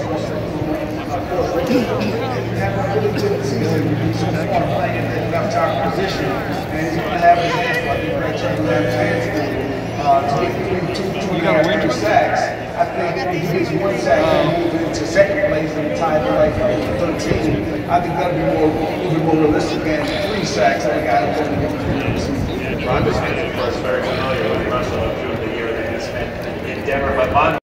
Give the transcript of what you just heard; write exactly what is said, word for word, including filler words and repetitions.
have a really good season. So far playing in the left tackle position, and he's going to have his hands full. He's going to try to have his hands full. Uh, to get three, two, two and a half extra sacks, I think if he gets one sack and move into second place and tie the like thirteen, I think that'll be more, a little bit more realistic than three sacks. I think I have Bronxos fans, of course, very familiar with Russell through the year that he spent in Denver, but